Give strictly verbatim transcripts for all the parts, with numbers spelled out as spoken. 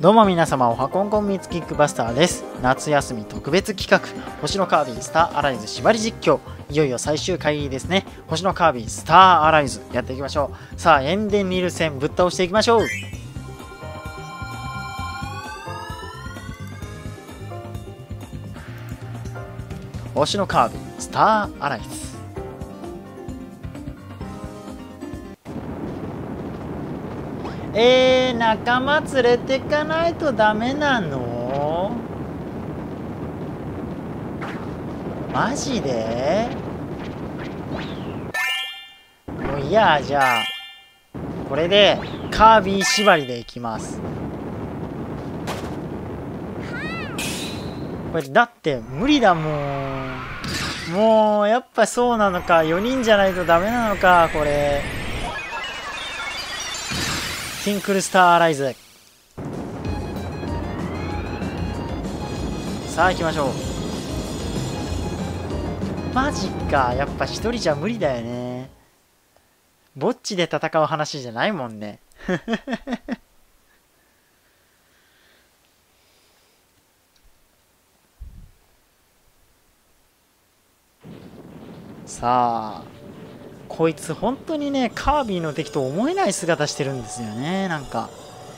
どうも皆様、おはこんこんミーツキックバスターです。夏休み特別企画、星のカービィスターアライズ縛り実況、いよいよ最終回ですね。星のカービィスターアライズやっていきましょう。さあ、エンデンニル戦ぶっ倒していきましょう。星のカービィスターアライズ。えー、仲間連れてかないとダメなの？マジで？もういいや、じゃあこれでカービィ縛りでいきます。これだって無理だもん。もうやっぱそうなのか。よにんじゃないとダメなのか、これ。ティンクルスターアライズ。さあ行きましょう。マジか、やっぱ一人じゃ無理だよね。ぼっちで戦う話じゃないもんね。さあこいつ本当にね、カービィの敵と思えない姿してるんですよね。なんか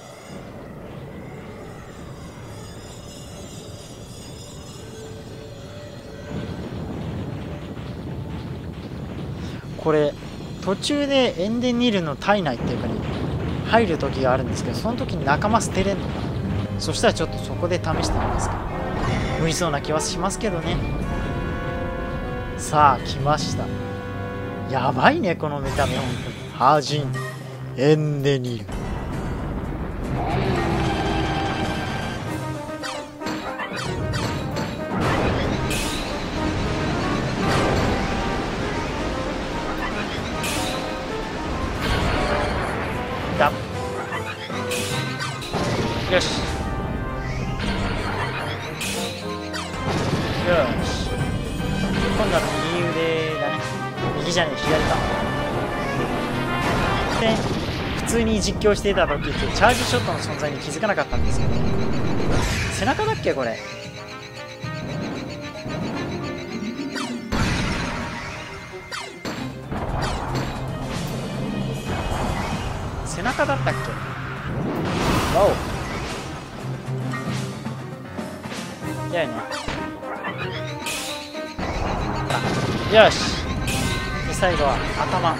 これ途中でエンデンニルの体内っていうかに入る時があるんですけど、その時に仲間捨てれんのかな。そしたらちょっとそこで試してみますけど、無理そうな気はしますけどね。さあ来ました。やばいねこの見た目。本当にハージンエンデニル。だよしよし、今度は右腕だね。右じゃねえ、左か。で普通に実況していた時ってチャージショットの存在に気づかなかったんですけど、背中だっけこれ。背中だったっけ。わお、だよね。よし、で最後は頭。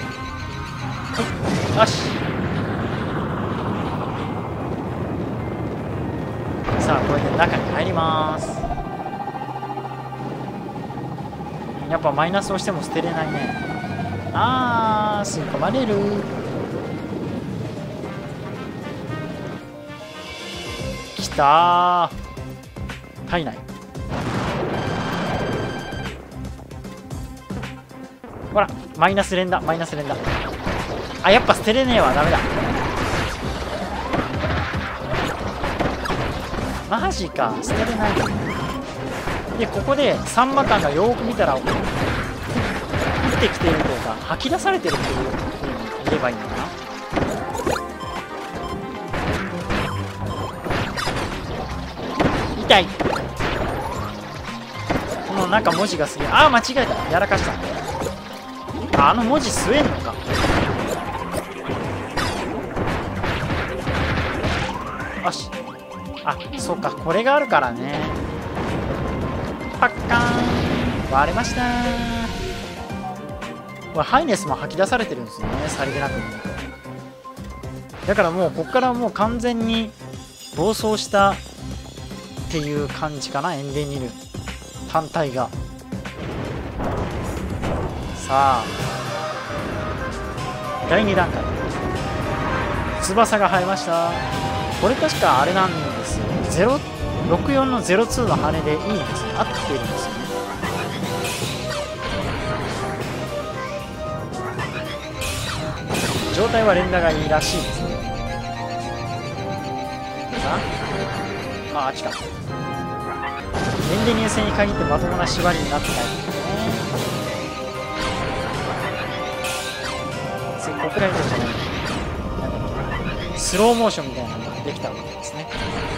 よし、さあこれで中に入ります。やっぱマイナスをしても捨てれないね。あー、吸い込まれる。きたー、体内。ほらマイナス連打、マイナス連打。あ、やっぱ捨てれねえわ、ダメだ。マジか、捨てれない。でここでさんパターンがよーく見たら降ってきているというか吐き出されてるっていうふうに言えばいいのかな。痛い。このなんか文字がすげえ。ああ間違えた、やらかした。あの文字吸えんのか。よし、あ、そうか、これがあるからね。パッカーン、割れました。これハイネスも吐き出されてるんですよね、さりげなく見ると。だからもうここからもう完全に暴走したっていう感じかな、エンデンニル単体が。さあだいに段階、翼が生えました。これ確かあれなんですよ、ゼロろくよんのゼロツーの羽でいいんですよ、合っているんですよね。状態は連打がいいらしいですね。ああ、あっちか。エンデニル戦に限ってまともな縛りになってないですね。次こくらいでしたね。なんだっけ、スローモーションみたいなのが出できたわけですね。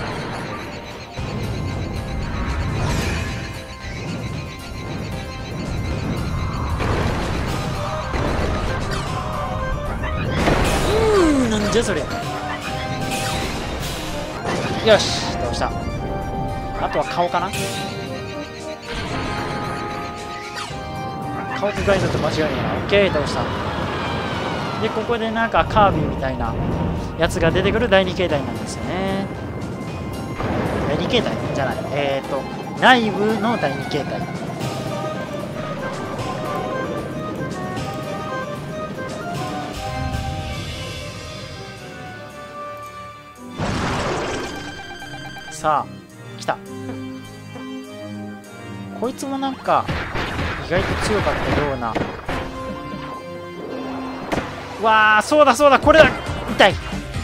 うーん、なんじゃそれ。よし、倒した。あとは顔かな。顔とガイドと間違いないな。オッケー、倒した。でここでなんかカービィみたいなやつが出てくるだいに形態なんですよね。だいに形態じゃない、えっと内部のだいに形態。さあ来た。こいつもなんか意外と強かったような。わあ、そうだそうだ、これだ。痛い。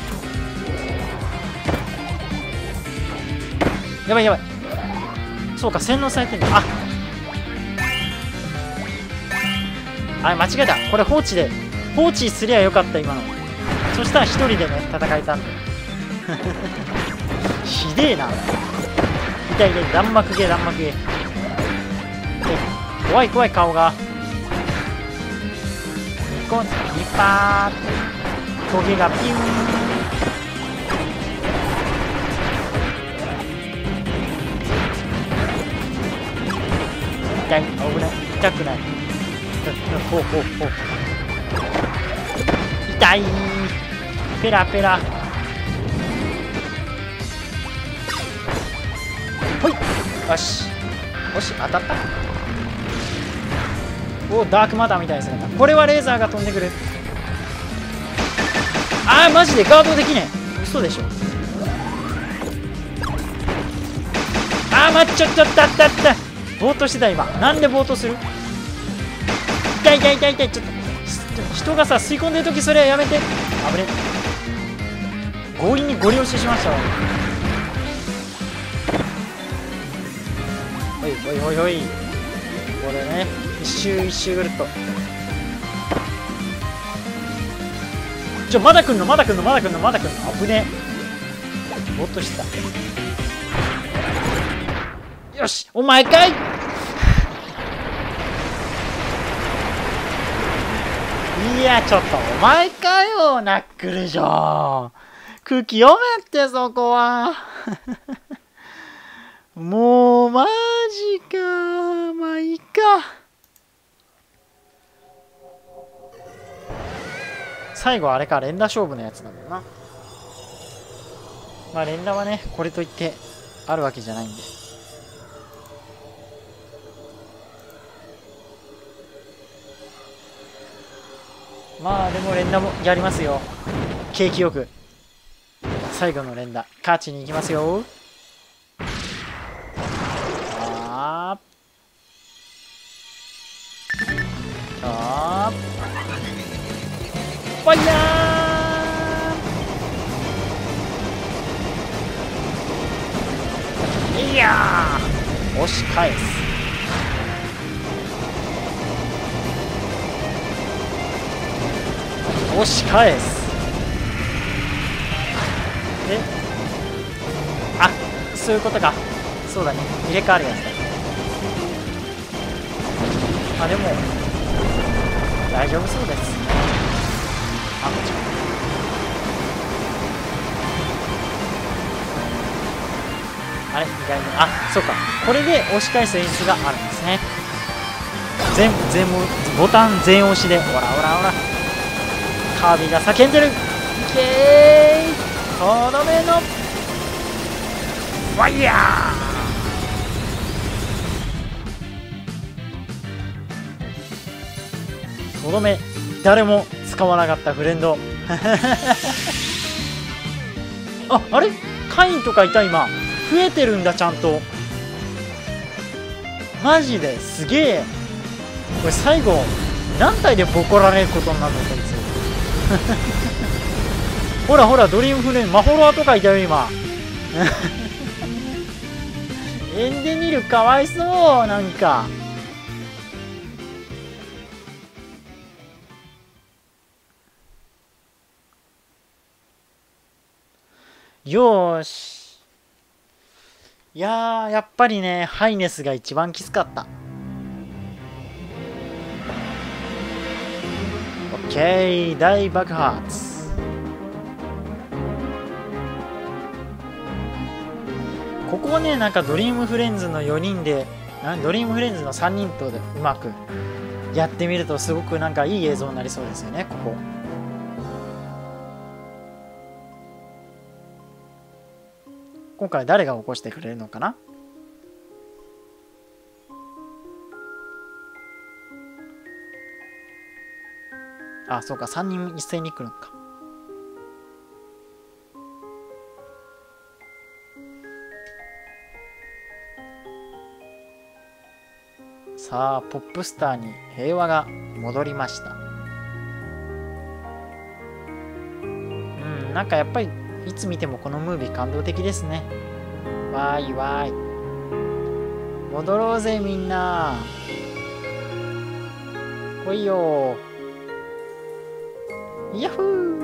やばいやばい。そうか、洗脳されてんだ。ああ、間違えた。これ放置で放置すりゃよかった、今の。そしたら一人でね戦えたんだよ。ひでえな。痛いね。弾幕芸弾幕芸。怖い怖い、顔がニコニパー、トゲがピューン。痛い、危ない、痛くない。ほうほうほう。痛い、ペラペラ。ほい、よしよし、当たった。お、ダークマターみたいですね。これはレーザーが飛んでくる。あー、マジでガードできねえ。嘘でしょ。あー、待っちゃったったったった。ぼーっとしてた今。なんでぼーっとする。痛い痛い痛い痛い。ちょっと人がさ吸い込んでるとき、それはやめて。危ね。強引にゴリ押ししましたわ。ほいほいほいほい。これね、一周一周ぐるっと。ちょ、まだ来んのまだ来んのまだ来んのまだ来んの。危ねえ。ぼーっとしてた。よし、お前かい。いや、ちょっとお前かよ、ナックルジョー。空気読めって、そこは。もうマジか。まあいいか。最後あれか、連打勝負のやつなんだよな。まあ連打はね、これといってあるわけじゃないんで。まあでも連打もやりますよ。景気よく最後の連打勝ちに行きますよ。あーあーファイヤー。いやー、押し返す。押し返す。え、あ、そういうことか。そうだね、入れ替わるやつだ。あ、でも大丈夫そうです。あ、もちろん。あれ、意外に、あ、そうか、これで押し返す演出があるんですね。全全ボタン全押しで、ほらほらほら、カービィが叫んでる。いけーい、とどめのファイヤー。とどめ、誰も使わなかったフレンド。あ、あれ、カインとかいた。今増えてるんだ、ちゃんと。マジですげえ。これ最後何体でボコられることになるの、こいつ。ほらほら、ドリームフレーム、マホロアとかいたよ今。エンデミルかわいそう、なんか。 よーし。いやー、やっぱりね、ハイネスが一番きつかった。オッケー、大爆発。ここをね、なんかドリームフレンズのよにんで、ドリームフレンズのさんにんとでうまくやってみるとすごくなんかいい映像になりそうですよね、ここ。今回誰が起こしてくれるのかな。あ、そうか、さんにん一斉に来るのか。さあ、ポップスターに平和が戻りました。うん、なんかやっぱりいつ見てもこのムービー感動的ですね。わーいわーい。戻ろうぜみんな。来いよー。ヤッホー。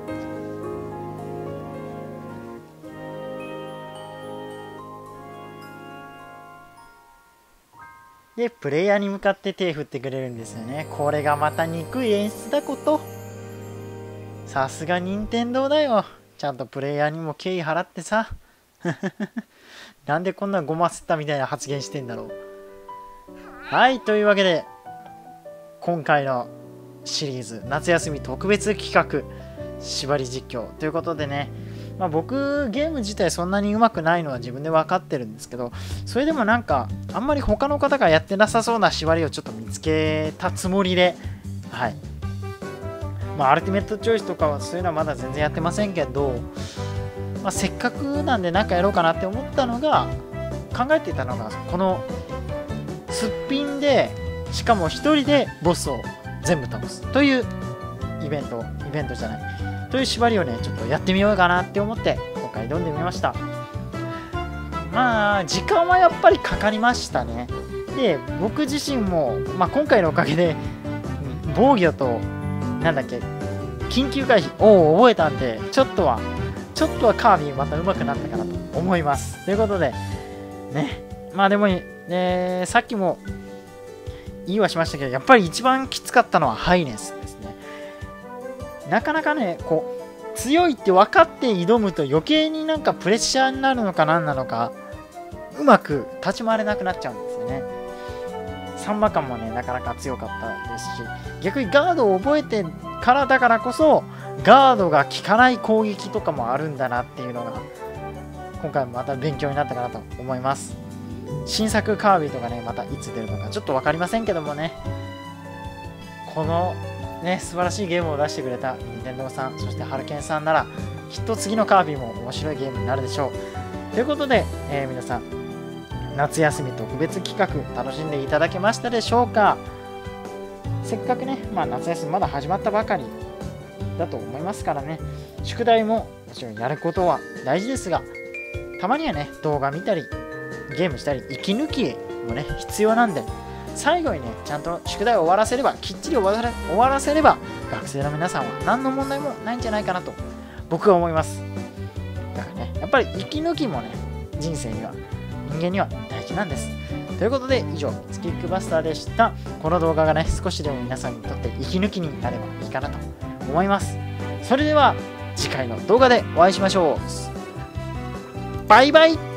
で、プレイヤーに向かって手振ってくれるんですよね。これがまた憎い演出だこと。さすが任天堂だよ。ちゃんとプレイヤーにも敬意払ってさ。なんでこんなごませたみたいな発言してんだろう。はい、というわけで、今回のシリーズ、夏休み特別企画、縛り実況ということでね、まあ、僕ゲーム自体そんなに上手くないのは自分で分かってるんですけど、それでもなんかあんまり他の方がやってなさそうな縛りをちょっと見つけたつもりで、はい、まあアルティメットチョイスとかはそういうのはまだ全然やってませんけど、まあ、せっかくなんでなんかやろうかなって思ったのが、考えていたのがこのすっぴんで、しかもひとりでボスを全部倒すというイベントイベントじゃないという縛りをね、ちょっとやってみようかなって思って今回挑んでみました。まあ時間はやっぱりかかりましたね。で、僕自身も、まあ、今回のおかげで防御となんだっけ緊急回避を覚えたんで、ちょっとはちょっとはカービィまた上手くなったかなと思います。ということでね、まあでも、ね、さっきも言いはしましたけど、やっぱり一番きつかったのはハイネスですね。なかなかね、こう強いって分かって挑むと余計になんかプレッシャーになるのか何なのか、うまく立ち回れなくなっちゃうんですよね。サンバカンもね、なかなか強かったですし、逆にガードを覚えてからだからこそガードが効かない攻撃とかもあるんだなっていうのが今回もまた勉強になったかなと思います。新作カービィとかね、またいつ出るのかちょっと分かりませんけどもね、このね素晴らしいゲームを出してくれた任天堂さん、そしてハルケンさんならきっと次のカービィも面白いゲームになるでしょう。ということで、えー、皆さん夏休み特別企画楽しんでいただけましたでしょうか。せっかくね、まあ、夏休みまだ始まったばかりだと思いますからね、宿題ももちろんやることは大事ですが、たまにはね動画見たりゲームしたり息抜きもね必要なんで、最後にねちゃんと宿題を終わらせれば、きっちり終わら終わらせれば学生の皆さんは何の問題もないんじゃないかなと僕は思います。だからね、やっぱり息抜きもね人生には人間には大事なんです。ということで以上、ミツキックバスターでした。この動画がね少しでも皆さんにとって息抜きになればいいかなと思います。それでは次回の動画でお会いしましょう。バイバイ。